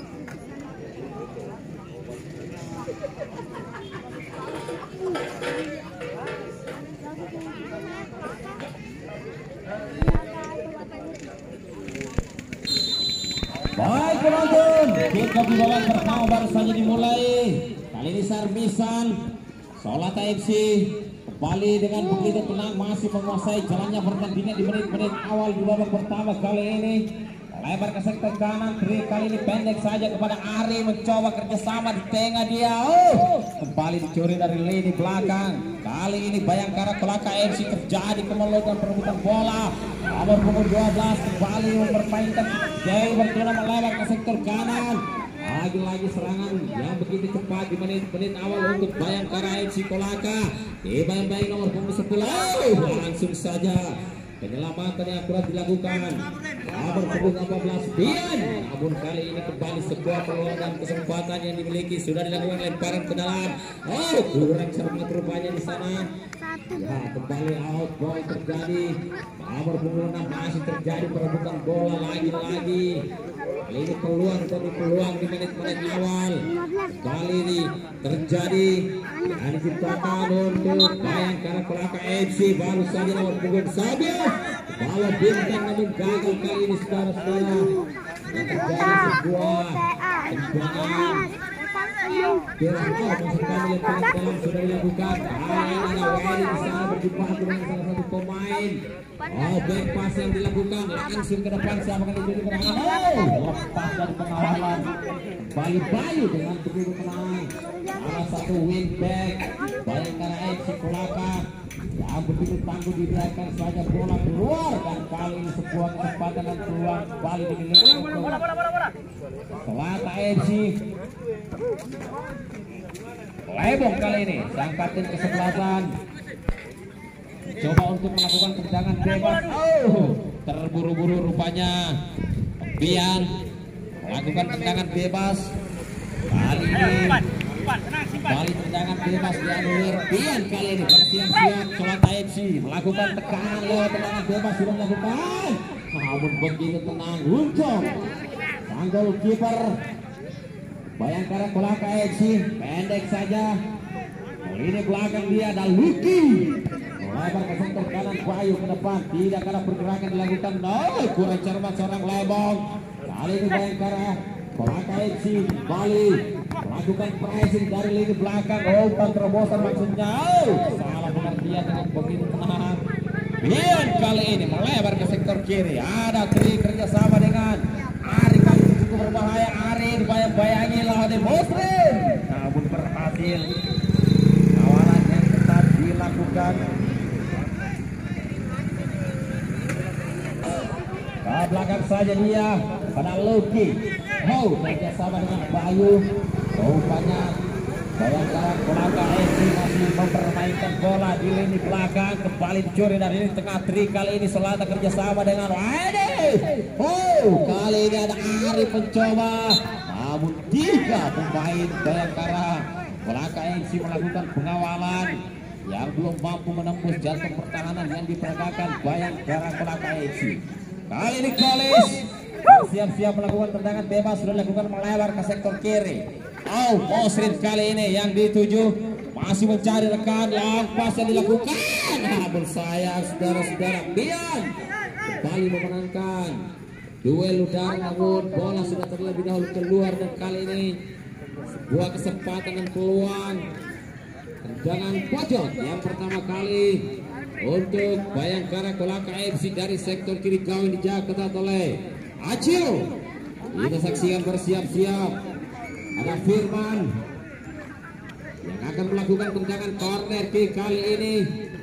Baik penonton, kick off di babak pertama baru saja dimulai. Kali ini servisan Solata FC kembali dengan begitu tenang masih menguasai jalannya pertandingan di menit-menit awal di babak pertama kali ini. Lebar ke sektor kanan, kali ini pendek saja kepada Ari, mencoba kerjasama di tengah dia. Kembali dicuri dari lini belakang. Kali ini Bayangkara Kolaka FC terjadi kemelotan perebutan bola. Nomor punggung 12 kembali mempermainkan Jai Bertuna melebar ke sektor kanan. Lagi-lagi serangan yang begitu cepat di menit-menit awal untuk Bayangkara FC Kolaka. Dibayang-bayang nomor punggung 10. Langsung saja penyelamatan yang akurat dilakukan. Nomor punggung 14 Bian. Namun kali ini kembali sebuah peluang dan kesempatan yang dimiliki. Sudah dilakukan lemparan ke dalam. Kurang cermat rupanya di sana. Ya, kembali out ball terjadi. Nomor punggung 6 masih terjadi perebutan bola lagi-lagi. Kali ini peluang demi peluang di menit-menit awal. Kali ini terjadi dan diciptakan untuk Bayangkara Kolaka FC. Baru saja nomor punggung Sabia bawa bintang namun gagal kali ini saudara-saudara. Yang terjadi sebuah tembakan dalam sudah dilakukan. Ada Wali di sana berjumpa dengan salah satu pemain. Back pass yang dilakukan langsung ke depan. Siapa akan diberi kemenangan? Lepas dari pengawalan. Kembali Bayu dengan begitu tenang. Salah satu win back Bayangkara FC Kolaka yang begitu tangguh dibiarkan saja bola keluar, dan kali ini sebuah kesempatan dan peluang kembali dimiliki untuk Kolaka FC. Lebong kali ini sang kapten kesebelasan coba untuk melakukan tendangan bebas. Terburu-buru rupanya Bian melakukan tendangan bebas. Kali ini kembali tendangan bebas dianulir. Bian kali ini bersiap-siap Solata FC melakukan tekanan lewat tendangan bebas sudah dilakukan. Namun begitu tenang Uncong sang goalkeeper Bayangkara Kolaka FC pendek saja. Ini belakang dia ada Luki. Lebar ke sektor kanan Bayu ke depan. Tidak kalah pergerakan dilakukan. Kurang cermat seorang Lebong. Kali ini Bayangkara Kolaka FC kembali melakukan pressing dari lini belakang. Umpan terobosan maksudnya. Salah pengertian dengan begitu tenang. Bian kali ini melebar ke sektor kiri. Ada kerjasama dengan Ari, kali ini cukup berbahaya. Ari dibayang-bayangi lawan Muslim, namun berhasil. Kawalan yang ketat dilakukan. Ke belakang saja dia pada Loki. Kerjasama dengan Bayu. Rupanya Bayangkara Kolaka FC masih mempermainkan bola di lini belakang. Kembali dicuri dari lini tengah. Kali ini Solata kerjasama dengan Wadi. Kali ini ada Ari mencoba. Namun 3 pemain Bayangkara Kolaka FC melakukan pengawalan yang belum mampu menembus jantung pertahanan yang diperagakan Bayangkara Kolaka FC. Kali ini Kolis siap-siap melakukan tendangan bebas, sudah dilakukan melebar ke sektor kiri. Muslim kali ini yang dituju masih mencari rekan. Lampas yang dilakukan, namun sayang saudara-saudara. Bian kembali memenangkan duel udara, namun bola sudah terlebih dahulu keluar. Dan kali ini sebuah kesempatan dan peluang tendangan pojok yang pertama kali untuk Bayangkara Kolaka FC dari sektor kiri gawang dijaga ketat oleh Acil. Kita saksikan bersiap-siap. Ada Firman yang akan melakukan tendangan corner kick kali ini.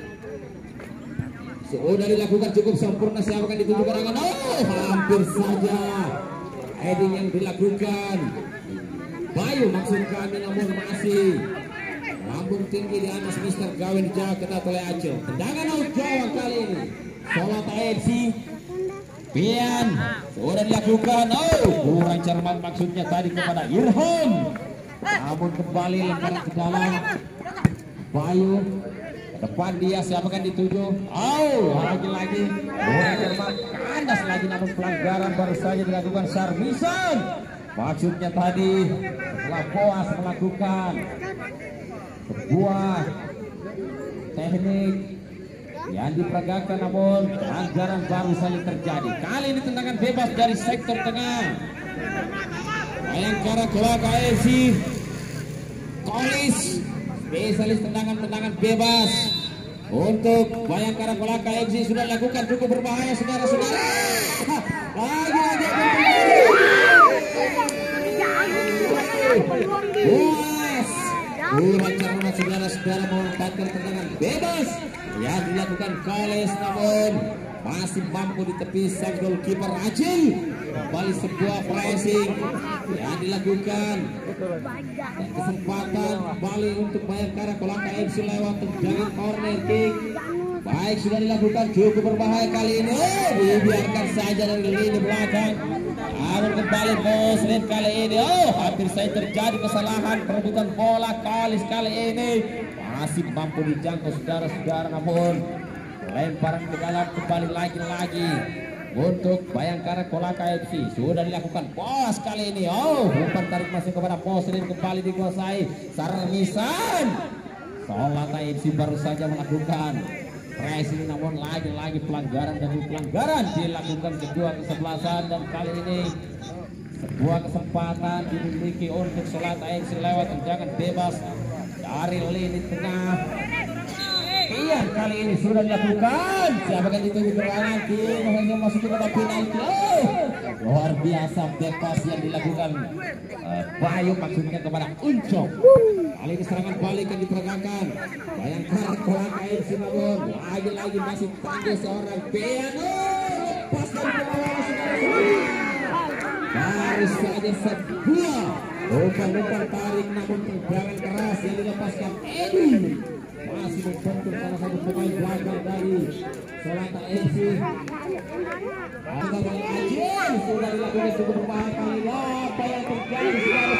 Sudah dilakukan cukup sempurna. Siapa akan ditujukan dengan hampir saja heading yang dilakukan Bayu maksud kami, namun masih lambung tinggi di atas Mister Gawin dijaga ketat oleh Acil. Tendangan out Jawa kali ini Solata FC. Bian sudah dilakukan. Kurang cermat maksudnya tadi kepada Irham, namun kembali lempar ke dalam. Bayu ke depan dia, siapa akan dituju? Lagi-lagi kurang cermat, kandas lagi, namun pelanggaran baru saja dilakukan. Sarmisan Maksudnya tadi setelah Boas melakukan sebuah teknik yang diperagakan, namun pelanggaran baru saja terjadi. Kali ini tendangan bebas dari sektor tengah. Bayangkara Kelaka AFC Kolis, spesialis tendangan bebas untuk Bayangkara Kelaka AFC sudah lakukan, cukup berbahaya saudara-saudara. Lagi Boas Urang saudara-saudara memanfaatkan tendangan bebas yang dilakukan Kolis, namun masih mampu di tepi sang goalkeeper Acil. Kembali sebuah pressing yang dilakukan dan kesempatan kembali untuk Bayangkara Kelaka AFC lewat tendangan corner kick. Baik, sudah dilakukan, cukup berbahaya kali ini. Dibiarkan saja dari lini belakang. Namun kembali Muslim kali ini. Hampir saja terjadi kesalahan perebutan bola. Kolis kali ini masih mampu dijangkau saudara-saudara, namun lemparan ke dalam kembali lagi untuk Bayangkara Kelaka AFC. Sudah dilakukan Boas kali ini. Umpan tarik masih kepada Muslim, kembali dikuasai Sarmisan. Solata AFC baru saja melakukan pressing, namun lagi pelanggaran demi pelanggaran dilakukan kedua kesebelasan, dan kali ini sebuah kesempatan dimiliki untuk Solata AFC lewat tendangan bebas dari lini tengah. Iya, kali ini sudah dilakukan. Siapa kan itu gerangan tim hanya masuk kepada penalti. Luar biasa bebas yang dilakukan Bayu, maksudnya kepada Uncok. Kali ini serangan balik yang diperagakan Bayangkara Kelaka AFC, namun lagi masih tangguh seorang Piano. Lepas dari bawah baru saja sebuah umpan tarik, namun tendangan keras yang dilepaskan Edi masih membentur salah satu pemain belakang dari Solata AFC. Angkat dari Acil sudah dilakukan cukup berbahaya kali ini. Apa yang terjadi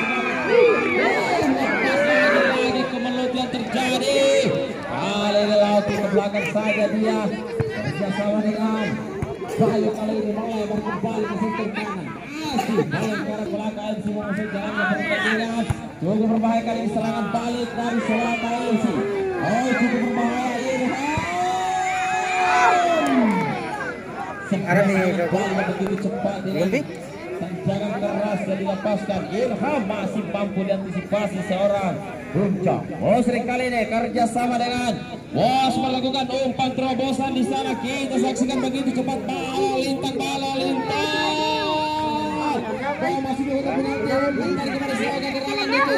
lagi kemelut yang terjadi. Kali ini laut ke belakang saja dia bersama dengan Bayu, kali ini melebar kembali ke sektor kanan. Masih Bayangkara Kelaka AFC mengusung jalannya pertandingan. Cukup berbahaya kali ini, serangan balik dari Solata AFC. Cukup berbahaya ini. Serangan begitu cepat ini. Tendangan keras yang dilepaskan. Ilham masih mampu diantisipasi seorang Runcok. Sering kali ini kerjasama dengan Bos melakukan umpan terobosan di sana. Kita saksikan begitu cepat, balo lintang. Masih dilakukan penalti, umpan kepada seorang gerangan itu.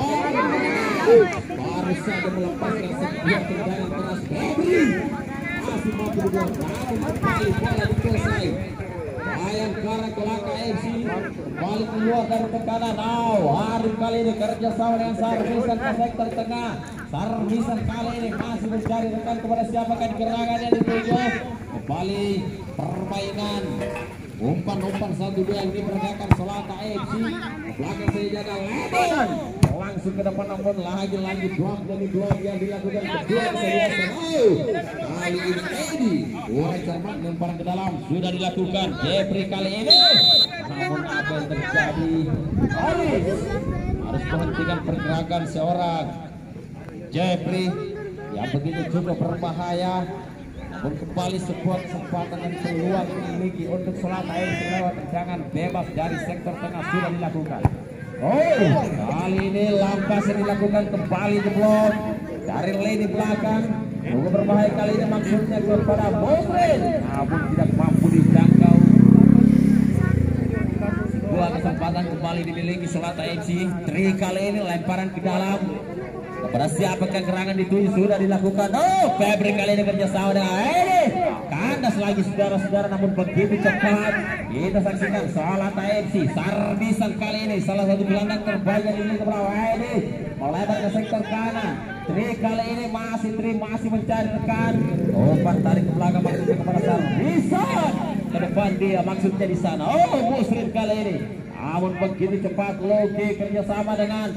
Baru saja melepaskan sebuah tendangan keras. Masih mampu dibuang, namun kembali bola dikuasai Bayangkara Kelaka AFC. Kembali keluar dari tekanan. Hari kali ini kerjasama dengan Sarmisan ke sektor tengah. Sarmisan kali ini masih mencari rekan kepada siapakah gerangan yang dituju. Kembali permainan umpan 1-2 yang diperagakan Solata AFC. Belakang saya jaga Ledon langsung ke depan, namun lagi blok demi blok yang dilakukan kedua kesediaan. Kali ini Edi mulai cermat, lemparan ke dalam sudah dilakukan Jeffrey kali ini, namun apa yang terjadi? Harus menghentikan pergerakan seorang Jeffrey yang begitu juga berbahaya. Namun kembali sebuah kesempatan dan peluang dimiliki untuk Solata AFC lewat tendangan bebas dari sektor tengah sudah dilakukan. Kali ini lampas yang dilakukan kembali jeblok dari lini belakang. Juga berbahaya kali ini, maksudnya kepada Bosren, namun tidak mampu dijangkau. Sebuah kesempatan kembali dimiliki Solata AFC. Kali ini lemparan ke dalam kepada siapakah gerangan dituju sudah dilakukan. Febri kali ini kerjasama dengan Edi. Kandas lagi saudara-saudara, namun begitu cepat. Kita saksikan Solata AFC. Sarmisan kali ini salah satu gelandang terbaik yang dimiliki kepada Edi. Melebar ke sektor kanan. Kali ini masih mencari rekan. Umpan tarik ke belakang maksudnya kepada Sarmisan. Ke depan dia maksudnya di sana. Muslim kali ini. Namun begitu cepat Loki kerjasama dengan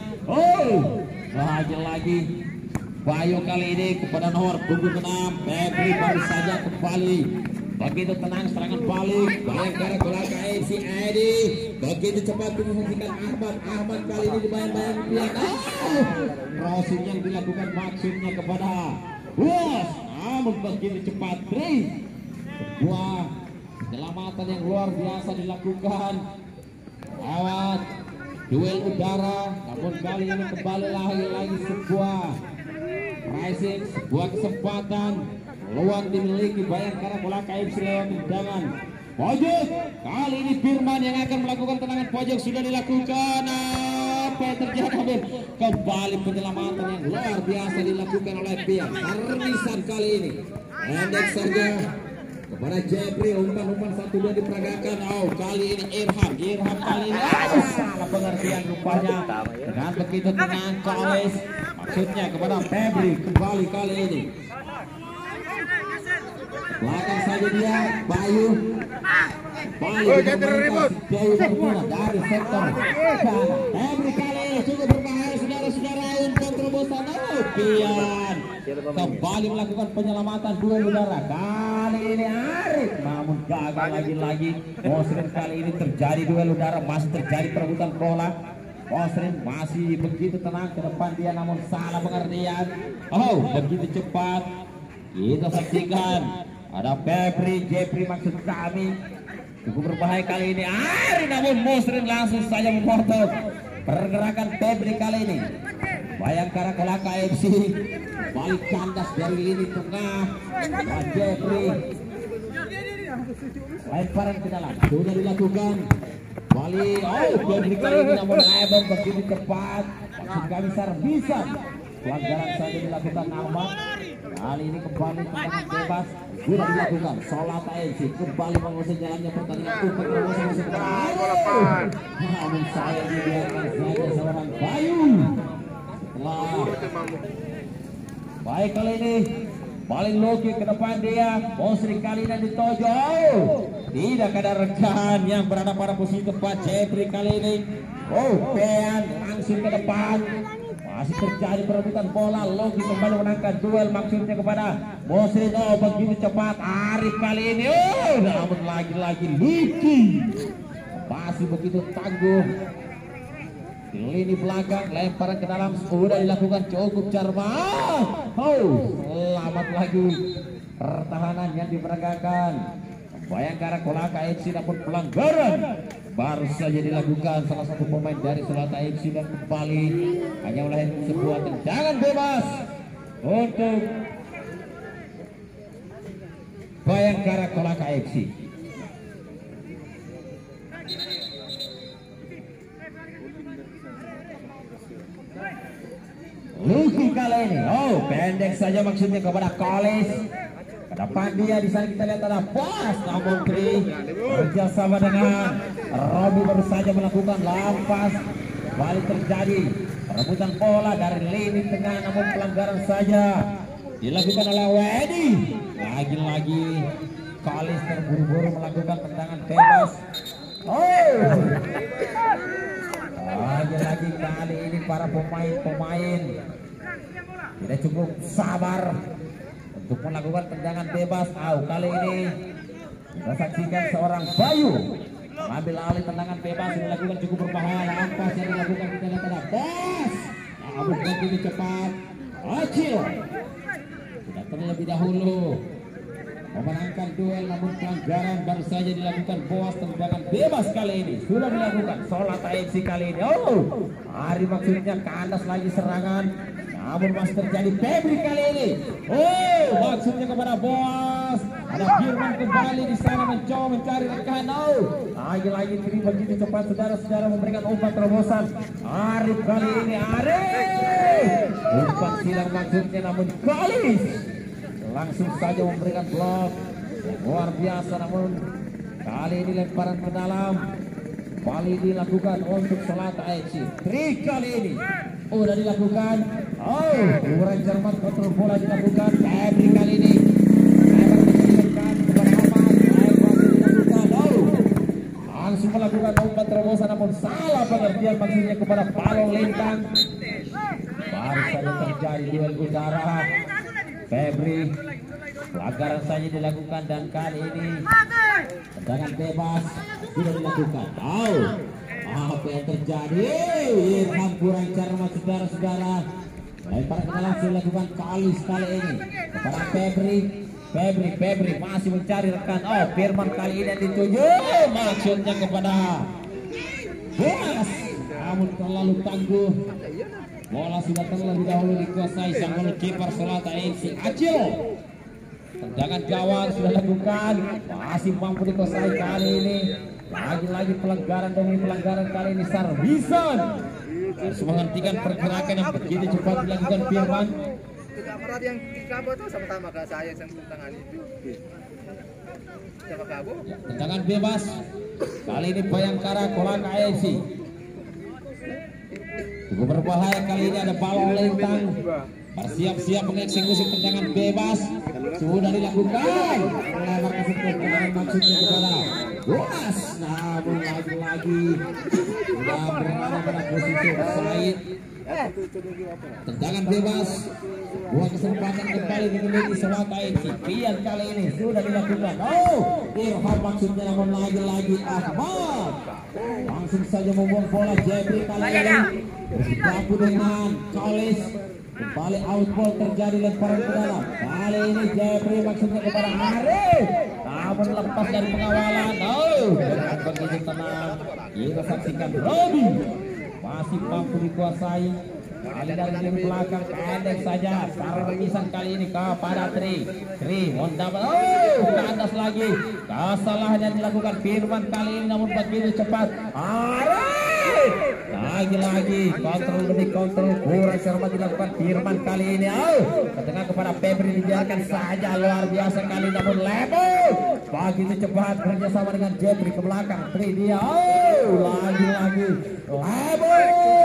lagi Bayu kali ini kepada nomor punggung 6. Febri baru saja kembali begitu tenang serangan balik Bayangkara Kolaka FC Edi begitu cepat memungkinkan Ahmad kali ini dibayang-bayang pihak crossing yang dilakukan maksudnya kepada Bos, namun begitu cepat sebuah penyelamatan yang luar biasa dilakukan lewat duel udara, namun kali ini kembali lagi sebuah rising, sebuah kesempatan peluang dimiliki Bayangkara Kolaka FC lewat tendangan pojok. Kali ini Firman yang akan melakukan tendangan pojok sudah dilakukan. Apa yang terjadi? Kembali penyelamatan yang luar biasa dilakukan oleh pihak Arnisan kali ini. Pendek saja kepada Jeffrey, umpan-umpan 1-2 diperagakan. Oh, kali ini Irham kali ini salah pengertian rupanya. Dengan begitu tenang Koles, maksudnya kepada Febri kembali kali ini. Belakang saja dia Bayu dari sektor Febri kali ini cukup berbahaya saudara-saudara untuk terobosan Pian kembali melakukan penyelamatan duel udara kali ini Arif, namun gagal lagi Mosrin. Kali ini terjadi duel udara, masih terjadi perebutan bola. Mosrin masih begitu tenang ke depan dia, namun salah pengertian. Oh, begitu cepat kita saksikan ada Jeffrey maksud kami cukup berbahaya kali ini Ari, namun Mosrin langsung saja memotong pergerakan Febri kali ini. Bayangkara Kolaka FC balik kandas dari lini tengah. Jeffrey lemparan ke dalam sudah dilakukan balik. Oh, Febri kali ini namun Ebon begitu cepat maksud kami Sarbisan. Pelanggaran saja dilakukan Ahmad. Kali ini kembali tendangan bebas sudah dilakukan. Solat AFC kembali mengusir jalannya pertandingan untuk terus namun saya dibiarkan saja seorang Bayu. Baik kali ini paling logik ke depan dia. Mosri kali ini ditojo. Tidak ada rekan yang berada pada posisi tepat. Jeffrey kali ini Pean langsung ke depan. Masih terjadi perebutan bola. Logi kembali menangkan duel maksudnya kepada Mosri. Oh, begitu cepat Arif kali ini. Namun lagi-lagi Liki masih begitu tangguh di lini belakang. Lemparan ke dalam sudah dilakukan cukup cermat. Selamat lagi pertahanan yang diperagakan Bayangkara Kolaka FC, namun pelanggaran baru saja dilakukan salah satu pemain dari Selatan FC dan kembali hanya melahirkan sebuah tendangan bebas untuk Bayangkara Kolaka FC. Luki kali ini, pendek saja maksudnya kepada Koles. Depan dia di sana kita lihat ada pas, namun Tri bekerjasama dengan Robi baru saja melakukan lampas. Balik terjadi perebutan bola dari lini tengah, namun pelanggaran saja dilakukan oleh Wedi. Lagi-lagi Koles terburu-buru melakukan tendangan bebas. Lagi-lagi kali ini para pemain tidak cukup sabar untuk melakukan tendangan bebas. Kali ini kita saksikan seorang Bayu mengambil alih tendangan bebas yang dilakukan cukup berbahaya. Lampas yang dilakukan kita lihat ada Bos, namun begitu cepat Acil sudah terlebih dahulu memenangkan duel, namun pelanggaran baru saja dilakukan. Bos, tendangan bebas kali ini sudah dilakukan Solat AFC kali ini. Hari maksudnya kandas lagi serangan, namun masih terjadi Febri kali ini. Maksudnya kepada Bos. Ada Firman kembali di sana mencoba mencari rekan. Lagi-lagi Tri begitu cepat saudara-saudara memberikan umpan terobosan. Arif kali ini umpan silang maksudnya, namun Kolis langsung saja memberikan blok luar biasa. Namun kali ini lemparan ke dalam kali dilakukan untuk Selatan AFC. Tri kali ini udah dilakukan. Ukuran Jerman kontrol bola dilakukan. Febri kali ini langsung melakukan umpan terobosan, namun salah pengertian maksudnya kepada Palong Lintang. Baru saja terjadi duel udara. Febri Pelanggaran saja dilakukan dan kali ini tendangan bebas sudah dilakukan. Apa yang terjadi? Irham kurang cermat saudara-saudara. Lempar ke dalam sudah dilakukan kali ini kepada Febri masih mencari rekan. Firman kali ini yang dituju maksudnya kepada Boas, namun terlalu tangguh. Bola sudah terlebih dahulu dikuasai sang kiper Solata FC Acil. Tendangan gawang sudah dilakukan, masih mampu dikuasai kali ini. Lagi-lagi pelanggaran demi pelanggaran kali ini Sarbisan harus menghentikan pergerakan yang begitu cepat dilakukan Firman. Tidak yang kabut itu sama-sama ke saya yang tangan itu. Sama kabut. Tendangan bebas kali ini Bayangkara Kolaka AFC. Cukup berbahaya kali ini, ada balon lintang. Bersiap-siap mengeksekusi tendangan bebas sudah dilakukan. Melempar ke situ dengan maksudnya kepada Boas, namun lagi-lagi sudah berada pada posisi offside. Tendangan bebas, buah kesempatan kembali dimiliki Solata FC. Pian kali ini sudah dilakukan. Irham maksudnya, namun lagi-lagi Ahmad langsung saja membuang bola. Jeffrey kali ini berjibaku dengan Kalis. Kembali outball terjadi, lemparan ke dalam. Kali ini Jeffrey maksudnya kepada Arif, namun lepas dari pengawalan. Dengan begitu tenang kita saksikan Robi masih mampu dikuasai. Kali dari belakang pendek saja. Sarbisan kali ini kepada Tri mendapat ke atas lagi. Kesalahan yang dilakukan Firman kali ini, namun begitu cepat. Arif lagi-lagi kontrol demi kontrol, kurang cermat dilakukan Firman kali ini. Ke tengah kepada Febri, dibiarkan saja, luar biasa kali, namun lebar begitu cepat kerjasama dengan Jeffrey ke belakang. Tri dia lagi-lagi lebar,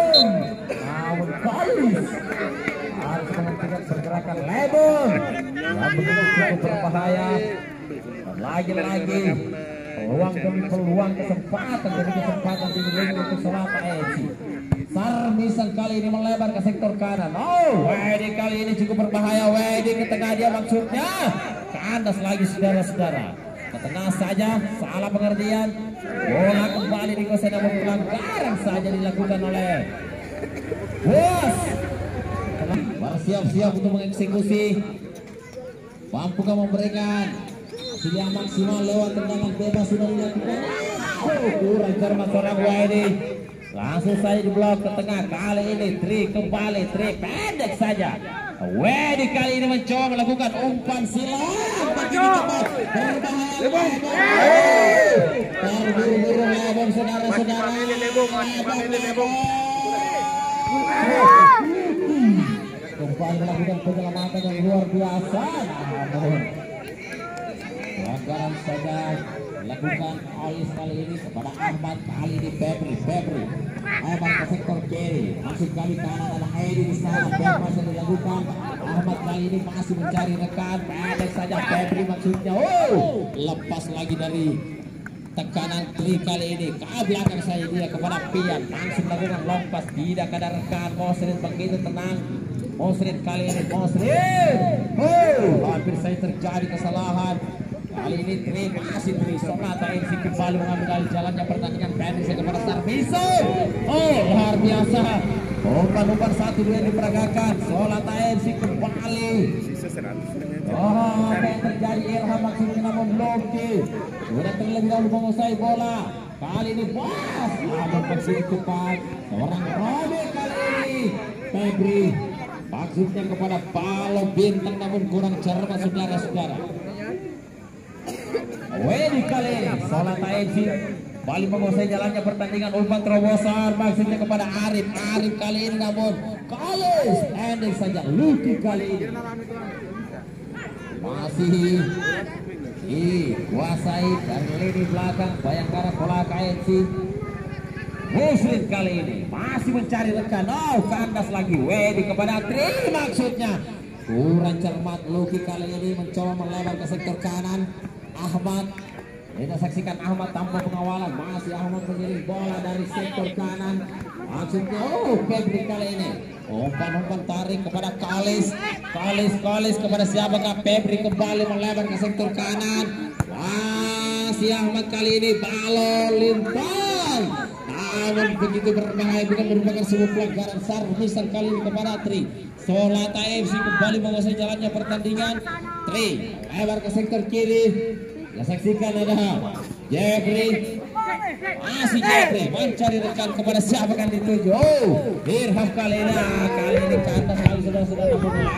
namun Kalis harus menghentikan pergerakan lebar yang begitu cukup berbahaya. Dan lagi-lagi peluang demi peluang, kesempatan demi kesempatan dimiliki untuk Solata FC. Sarmisan kali ini melebar ke sektor kanan. Wedi kali ini cukup berbahaya. Wedi ke tengah dia maksudnya. Kandas lagi saudara-saudara. Ke tengah saja, salah pengertian. Bola kembali dikuasai, namun pelanggaran saja dilakukan oleh Boas. Bersiap-siap untuk mengeksekusi. Mampukah memberikan yang maksimal lewat tendangan bebas sudah dilakukan. Kurang cermat seorang Wedi. Langsung saja diblok ke tengah. Kali ini Tri kembali, Tri pendek saja. Wedi kali ini mencoba melakukan umpan silang. Begitu cepat, berbahaya. Terburu-buru Lebon saudara-saudara. Kembali melakukan penyelamatan yang luar biasa. Namun pelanggaran saja dilakukan Alis kali ini kepada Ahmad. Kali ini Febri Ahmad ke sektor kiri, masuk kali kanan, ada Edi di sana. Bebas yang dilakukan Ahmad kali ini masih mencari rekan. Pendek saja Febri maksudnya. Lepas lagi dari tekanan Tri kali ini. Ke belakang saja dia kepada Pian, langsung melakukan lompat, tidak ada rekan. Mosrin begitu tenang. Mosrin kali ini hampir saja terjadi kesalahan. Kali ini Tri Solata FC kembali mengambil alih jalannya pertandingan. Pendek kepada Sarbisan. Luar biasa. Umpan 1-2 diperagakan. Solata FC kembali. Apa yang terjadi? Irham maksudnya, namun Loki sudah terlebih dahulu menguasai bola. Kali ini Boas, namun begitu cepat. Seorang Robi kali ini Febri maksudnya kepada balon bintang, namun kurang cermat saudara-saudara. Wedi kali ini Solata FC balik menguasai jalannya pertandingan. Umpan terobosan maksudnya kepada Arif kali ini, namun Kalis pendek saja. Luki kali ini masih dikuasai dari lini belakang Bayangkara Kolaka FC. Muslim kali ini masih mencari rekan. Kandas lagi. Wedi kepada Tri maksudnya. Kurang cermat. Luki kali ini mencoba melebar ke sektor kanan. Ahmad Kita saksikan Ahmad tanpa pengawalan, masih Ahmad mengirim bola dari sektor kanan. Maksudnya, Febri kali ini umpan tarik kepada Kalis kepada siapakah? Febri kembali melebar ke sektor kanan. Masih Ahmad kali ini balon lintang. Namun begitu berbahaya, bukan merupakan sebuah pelanggaran. Sarmisan kali ini kepada Tri. Solata FC kembali menguasai jalannya pertandingan. Tri lebar ke sektor kiri. Ya, saksikan ada Jeffrey, masih Jeffrey mencari rekan kepada siapa kan dituju. Irham kali ini kandas kali sudah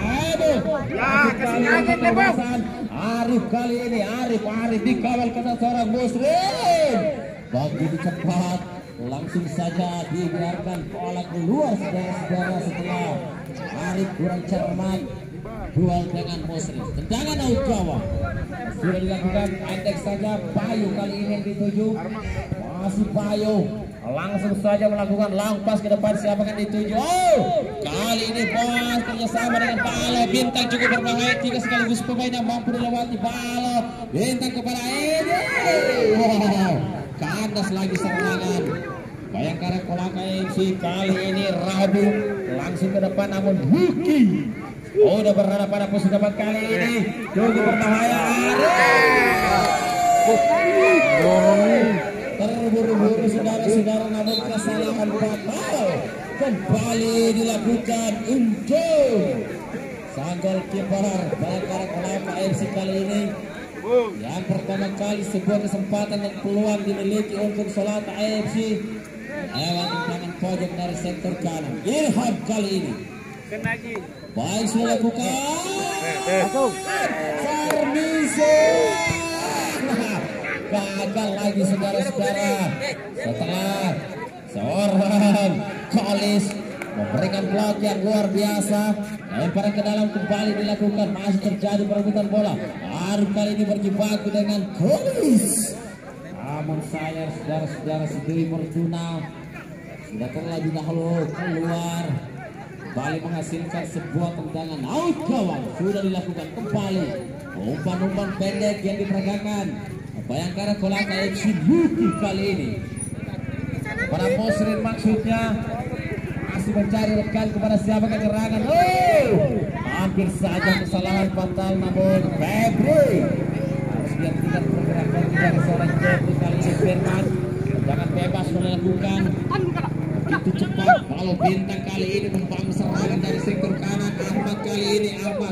Arif kali ini Arif dikawal kena seorang Muslim. Begitu cepat, langsung saja dibiarkan bola keluar saudara-saudara setelah Arif kurang cermat. Duel dengan Muslim, tendangan out gawang sudah dilakukan, pendek saja. Bayu kali ini yang dituju, masih Bayu langsung saja melakukan langpas ke depan. Siapa kan dituju? Kali ini Bos kerjasama dengan Balo. Bintang cukup berbahaya, 3 sekaligus pemain yang mampu dilewati. Balo Bintang kepada Edi. Kandas lagi serangan Bayangkara Kolaka FC. Kali ini Rabu langsung ke depan, namun Buki udah berada pada posisi depan. Kali ini cukup berbahaya. Terburu-buru saudara-saudara, namun kesalahan fatal kembali dilakukan untuk sang golkiper Bayangkara Kolaka FC kali ini. Yang pertama kali sebuah kesempatan dan peluang dimiliki untuk Solata FC lewat tendangan pojok dari sektor kanan. Irham kali ini baik sudah lakukan Sarmisen gagal lagi saudara-saudara setelah seorang Kalis memberikan blok yang luar biasa. Lemparan ke dalam kembali dilakukan, masih terjadi perebutan bola. Arif kali ini berjibaku dengan Kalis, namun sayang saudara-saudara Dwi Fortuna sudah terlebih dahulu keluar, kembali menghasilkan sebuah tendangan out gawang. Sudah dilakukan kembali umpan-umpan pendek yang diperagakan Bayangkara Kolaka FC Buki kali ini kepada Muslim, maksudnya masih mencari rekan kepada siapa kegerangan. Hampir saja kesalahan fatal, namun Febri harus dihentikan pergerakan dari seorang Jeffrey. Kali ini Firman jangan bebas melakukan begitu cepat. Kalau Bintang kali ini membangun serangan dari sektor kanan. Ahmad kali ini Ahmad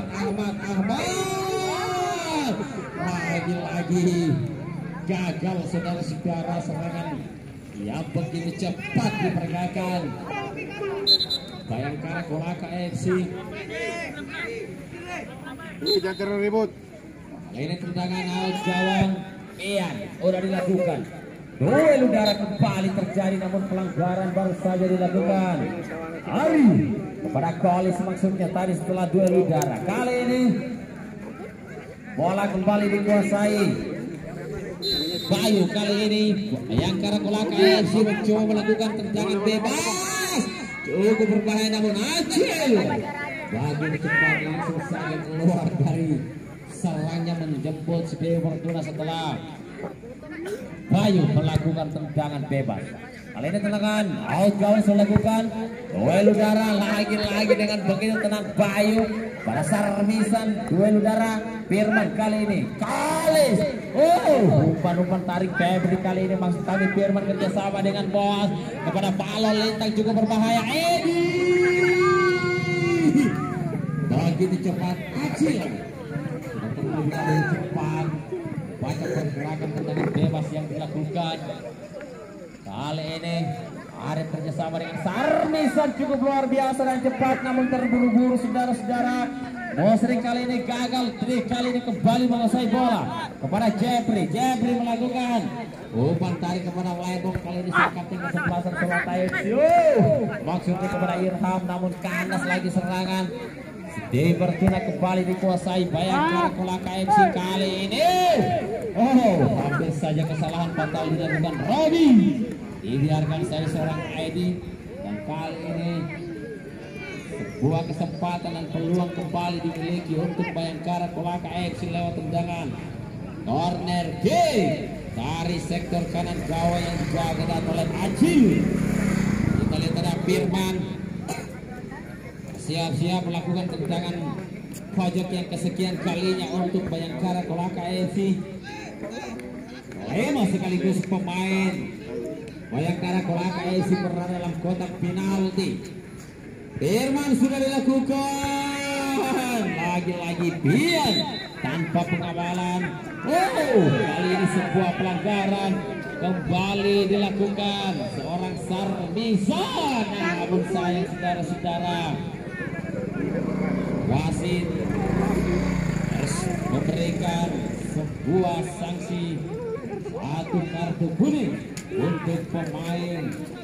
lagi gagal saudara-saudara, serangan yang begitu cepat diperagakan Bayangkara Kolaka FC. Jangan ribut. Ini tendangan out gawang. Ian udah dilakukan. Duel udara kembali terjadi, namun pelanggaran baru saja dilakukan. Ari kepada Kalis, maksudnya tadi setelah duel udara. Kali ini bola kembali dikuasai Bayu. Kali ini Bayangkara Kolaka FC mencoba melakukan tendangan bebas, cukup berbahaya, namun Acil begitu cepat langsung saja keluar dari serangnya menjemput Dwi Fortuna setelah Bayu melakukan tendangan bebas. Kali ini tendangan out gawang dilakukan. Duel udara lagi-lagi dengan begitu tenang Bayu pada Sarmisan. Duel udara Firman kali ini Kalis. Umpan-umpan tarik Febri kali ini, maksud kami Firman kerjasama dengan Bos kepada balon lintang cukup berbahaya. Edi begitu cepat Acil sudah terlalu cepat baca pergerakan tendangan bebas yang dilakukan. Kali ini Arif kerjasama dengan Sarmisan cukup luar biasa dan cepat, namun terburu-buru saudara-saudara. Muslim kali ini gagal. Tri kali ini kembali menguasai bola kepada Jeffrey melakukan umpan tarik kepada Lebong. Kali ini sekat tinggal kesebelasan Solata FC, maksudnya kepada Irham, namun kandas lagi serangan. Dwi Fortuna kembali dikuasai Bayangkara Kolaka FC kali ini. Hampir saja kesalahan fatal dilakukan Robi, dibiarkan saya seorang Edi, dan kali ini sebuah kesempatan dan peluang kembali dimiliki untuk Bayangkara Kolaka FC lewat tendangan corner kick. dari sektor kanan gawang yang dijaga oleh Acil. Kita lihat ada Firman siap-siap melakukan tendangan pojok yang kesekian kalinya untuk Bayangkara Kolaka FC. Lema sekaligus pemain Bayangkara Kolaka FC berada dalam kotak penalti. Firman sudah dilakukan, lagi-lagi Bian tanpa pengawalan. Kali ini sebuah pelanggaran kembali dilakukan seorang Sarmisan. Namun sayang saudara-saudara, wasit harus memberikan sebuah sanksi, satu kartu kuning untuk pemain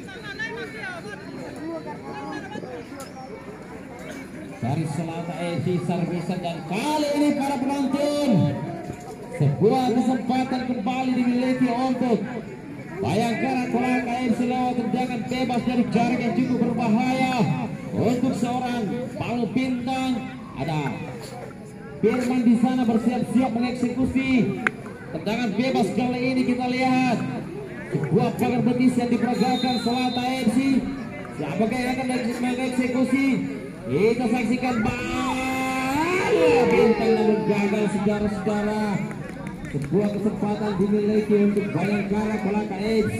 dari Selatan FC Sarmisan. Dan kali ini para penonton, sebuah kesempatan kembali dimiliki untuk Bayangkara Kolaka FC lewat tendangan bebas dari jarak yang cukup berbahaya untuk seorang Palu Bintang. Ada Firman di sana bersiap-siap mengeksekusi tendangan bebas. Kali ini kita lihat sebuah pagar betis yang diperagakan Selatan FC. Siapakah yang akan mengeksekusi? Kita saksikan. Palu Bintang namun gagal saudara-saudara. Sebuah kesempatan dimiliki untuk Bayangkara Kolaka FC.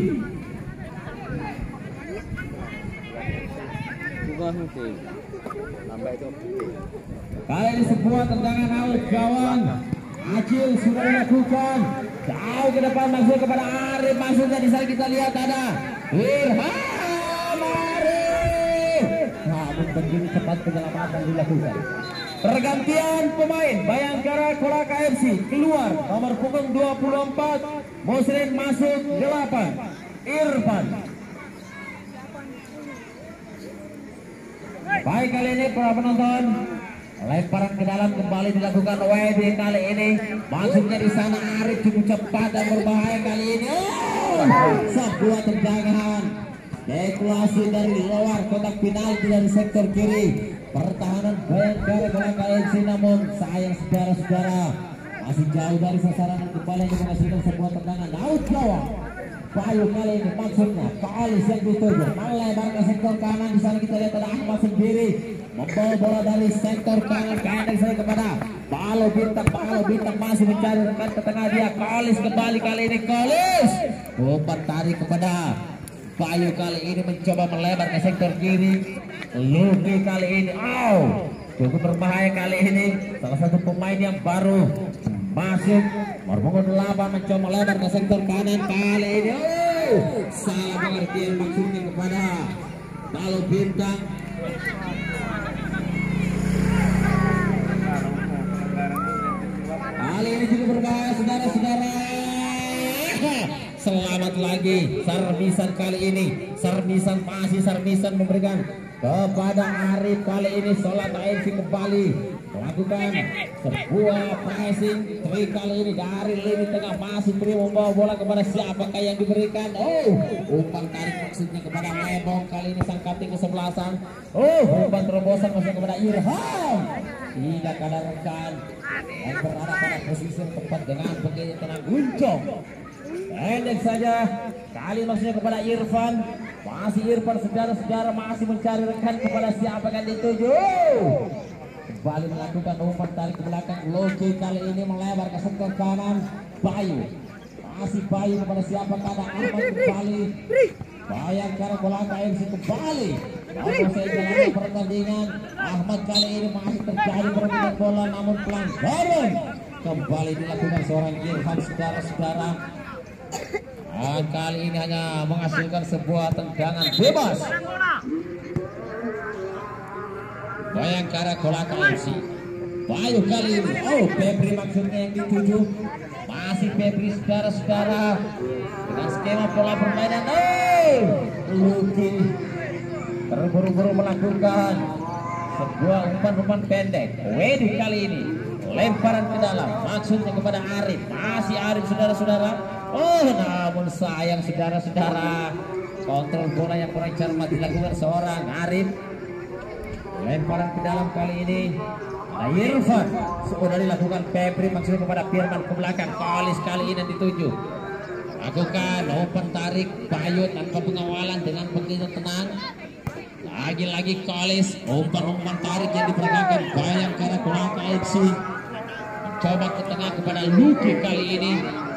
Kali ini sebuah tendangan out gawang. Acil sudah dilakukan jauh ke depan, masuk kepada Arif. Masuknya di sana kita lihat ada Irham Arif. Namun begini cepat penyelamatan dilakukan. Pergantian pemain Bayangkara Kolaka FC, keluar nomor punggung 24, Muslim masuk 8, Irfan. Baik, kali ini para penonton, lemparan ke dalam kembali dilakukan WD. Kali ini masuknya di sana Arif cukup cepat dan berbahaya kali ini. Sebuah tendangan dekulasi dari luar kotak penalti dari sektor kiri. Pertahanan Bayangkara Kolaka FC, namun sayang saudara-saudara masih jauh dari sasaran dan kembali menghasilkan sebuah tendangan out gawang. Bayu kali ini maksudnya Kaalis yang dituju melebar ke sektor kanan. Di sana kita lihat ada Ahmad sendiri membawa bola dari sektor kanan dari saya kepada Palu Bintang. Palu Bintang masih mencari rekan ke tengah dia. Kaalis kembali kali ini Kaalis umpan tarik kepada Bayu. Kali ini mencoba melebar ke sektor kiri. Luki kali ini cukup berbahaya kali ini. Salah satu pemain yang baru masuk nomor 8 mencoba melebar ke sektor kanan. Kali ini salah pengertian maksudnya kepada Palu Bintang. Kali ini juga berbahaya saudara-saudara. Selamat lagi Sarmisan kali ini. Sarmisan masih Sarmisan memberikan kepada Arif. Kali ini Selatan FC kembali melakukan sebuah pressing. Kali ini dari lini tengah masih terima membawa bola kepada siapakah yang diberikan. Umpan tarik maksudnya kepada Lebong. Kali ini sang kapten kesebelasan. Umpan terobosan maksudnya kepada Irham. Tidak ada rekan yang berada pada posisi tepat dengan begitu tenang Guncong. Pendek saja kali maksudnya kepada Irfan. Masih Irfan saudara-saudara masih mencari rekan kepada siapa yang dituju. Kembali melakukan umpan tarik ke belakang. Loki kali ini melebar ke sektor kanan. Bayu masih Bayu kepada siapa kada Ahmad kembali. Bayangkara Kolaka FC kembali selesai jalannya pertandingan. Ahmad kali ini masih terjadi perebutan bola namun pelanggaran kembali dilakukan seorang Irfan saudara-saudara. Kali ini hanya menghasilkan sebuah tendangan bebas. Bayangkara Kolaka FC. Bayu kali ini Febri maksudnya yang dituju. Masih Febri saudara-saudara dengan skema pola permainan. Luki terburu-buru melakukan sebuah umpan-umpan pendek. Wedi kali ini lemparan ke dalam maksudnya kepada Arif. Masih Arif saudara-saudara. Namun sayang saudara-saudara, kontrol bola yang kurang cermat dilakukan seorang Arif. Lemparan ke dalam kali ini ada Irfan. Sudah dilakukan Febri maksudnya kepada Firman ke belakang. Kaalis kali ini dituju. lakukan umpan tarik Bayu tanpa pengawalan dengan begitu tenang. Lagi-lagi Kolis, umpan tarik yang diperagakan Bayangkara Kolaka FC. Mencoba ke tengah kepada Luki kali ini.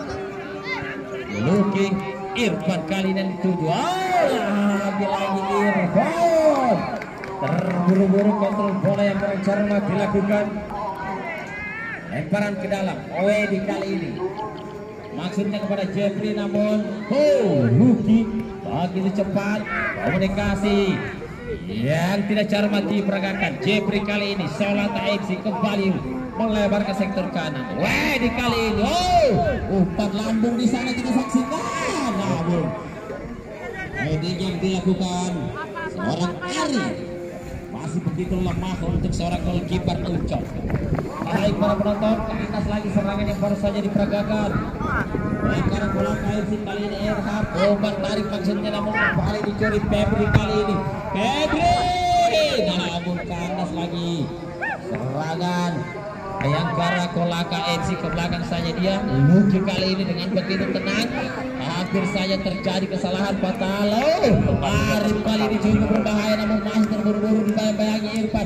Luki, Irfan kali ini dituju. Lagi-lagi Irfan. Terburu-buru kontrol bola yang kurang cermat dilakukan. Lemparan ke dalam, Wedi kali ini. Maksudnya kepada Jeffrey, namun Luki begitu cepat komunikasi yang tidak cermat diperagakan. Jeffrey kali ini Solata FC kembali melebar ke sektor kanan. Wedi kali ini, umpan lambung di sana kita saksikan. Namun Wedi yang dilakukan seorang Ari masih begitu lemah untuk seorang goalkeeper Ucok. Baik para penonton, ke atas lagi serangan yang baru saja diperagakan. Sekarang bola KFC kali ini Erhard, umpan tarik maksudnya, namun kembali dicuri Febri kali ini. Febri, namun ke atas lagi serangan Bayangkara Kolaka FC ke belakang saja dia. Luki kali ini dengan begitu tenang, hampir saja terjadi kesalahan fatal. Arif kali ini cukup berbahaya, namun masih terburu-buru dibayang-bayangi Irfan.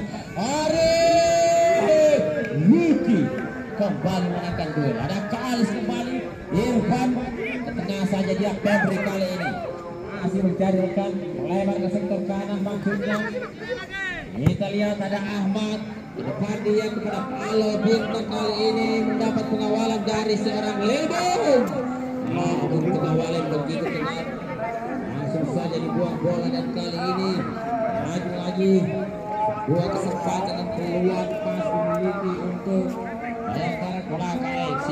Arif, Luki kembali menangkan duel. Ada Kalis kembali, Irfan ke tengah saja dia. Febri kali ini masih mencari rekan, melebar ke sektor kanan maksudnya. Kita lihat ada Ahmad di depan dia kepada Palo Bintang kali ini mendapat pengawalan dari seorang Ledong. Namun pengawalan begitu tenang, langsung saja dibuang bola, dan kali ini maju lagi sebuah kesempatan dan peluang pas dimiliki untuk Bayangkara Kolaka FC.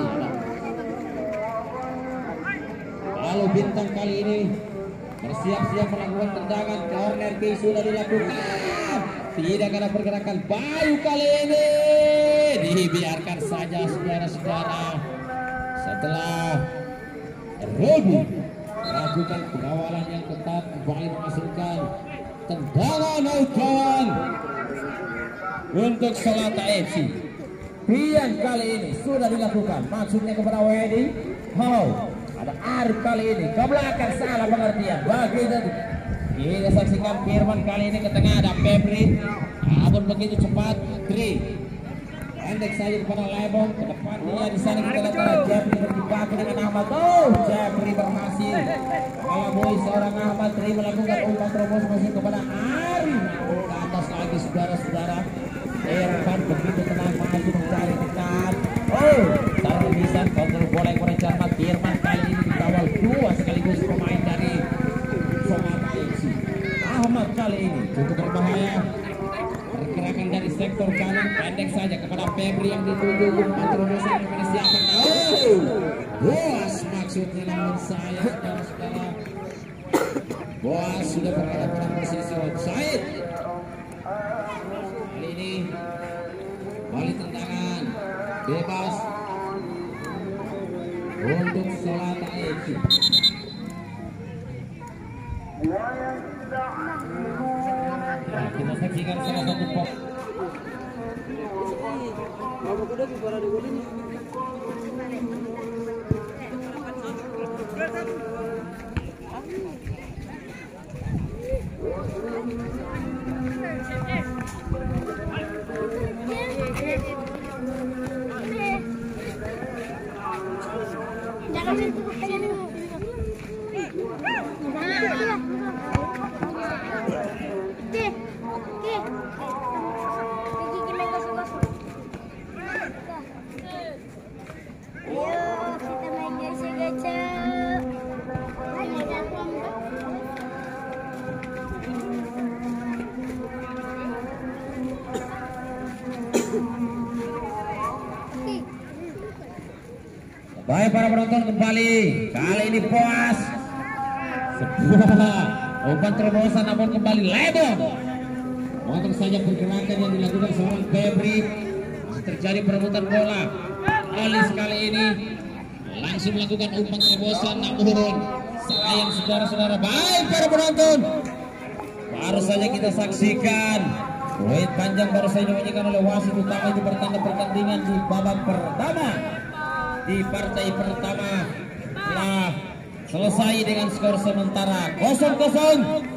Palo Bintang kali ini bersiap-siap melakukan tendangan. Corner kick sudah dilakukan, tidak ada pergerakan. Bayu kali ini dibiarkan saja saudara-saudara setelah Robi melakukan pengawalan yang ketat, kembali memasukkan tendangan kawan untuk Solata FC. Pian kali ini sudah dilakukan, maksudnya kepada Wedi. Ada Arif kali ini ke belakang, salah pengertian. Begitu kita saksikan Firman kali ini ke tengah, ada Febri, namun begitu cepat Tri pendek saja kepada Lebong ke depan dia. Di sana kita lihat ada Jeffrey berjibaku dengan Ahmad. Jeffrey berhasil mengelabui seorang Ahmad. Tri melakukan umpan terobos masih kepada Arif, namun ke atas lagi saudara-saudara. Irfan begitu tenang maju mencari dekat. Taruh bisa kontrol bola yang kurang cermat. Firman kali ini dikawal dua sekaligus pemain dari Solata FC. Ahmad kali ini cukup berbahaya, pergerakan dari sektor kanan pendek saja kepada Febri yang dituju umpan terobosan yang disiapkan. Boas maksudnya, namun saya saudara-saudara, Boas sudah berada pada posisi offside. Kali ini balik tendangan bebas untuk Solata FC. Kita saksikan salah satu pop. Baik para penonton, kembali kali ini Boas sebuah umpan terobosan, namun kembali Lebong potong saja pergerakan yang dilakukan seorang Febri. Terjadi perebutan bola. Alis kali ini langsung melakukan umpan terobosan, namun sayang saudara-saudara. Baik para penonton, baru saja kita saksikan poin panjang baru saja dinyanyikan oleh wasit utama. Itu pertanda pertandingan di babak pertama, di partai pertama setelah selesai dengan skor sementara 0-0.